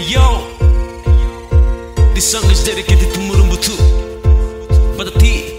Yo, this song is dedicated to Murumbu too. Ba Chii,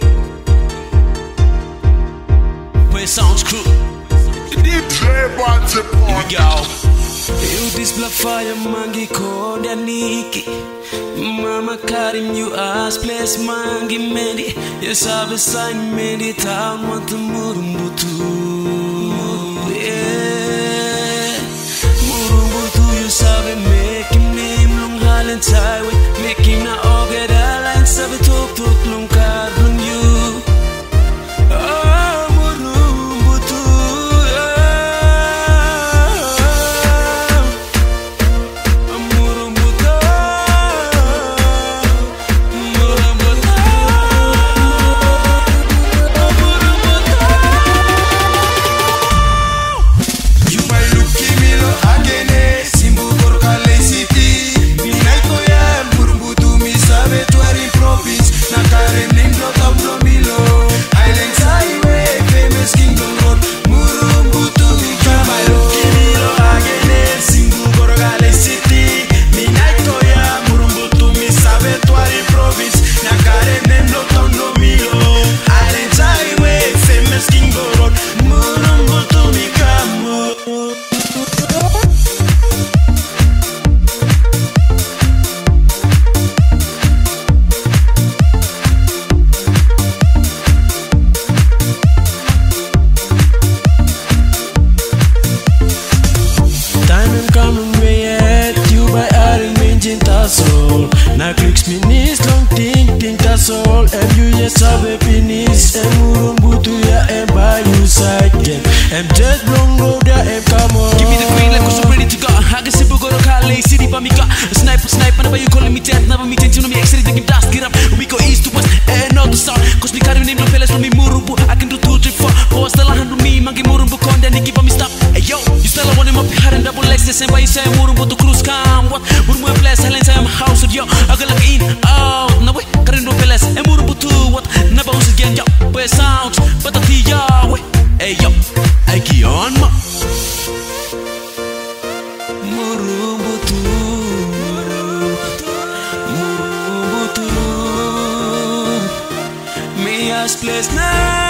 Poyo Sounds crew. DJ Ba Chii. Here we go. You this black fire mangi called AiiKii. Mama Karim, you ass place mangi mendi. Yes, I've signed many town want to Murumbu too. Yeah, Murumbu too. You sabe make him name long Highland Highway. Make him na oge da line sabe talk long card long you. Na clicks minis long ting that's all. And you just have a penis. And Murumbu to ya and by you side game. And just long road ya and come on. Give me the green like I'm ready to go. I can simple go to Kale City Pamika. Sniper, never you calling me dead. Never me tension on me extra taking dust. Get up, we go east to west and north to south. Cause me carry name no fellas from me Murumbu. I can do 2, 3, 4. Oh, still a handle me, mangi Murumbu con then they give me stop. Hey yo, you still want him up behind and double legs. The same way you say Murumbu to cruise calm. What? Murumbu place, Helen say I'm a house of yo. I go like in, out, no way, carry no fellas. And Murumbu too, what? Never was again, yo. Poyo Sounds, Ba Chii, yo. Hey yo, AiiKii Anmah. Murumbu too, me as place now.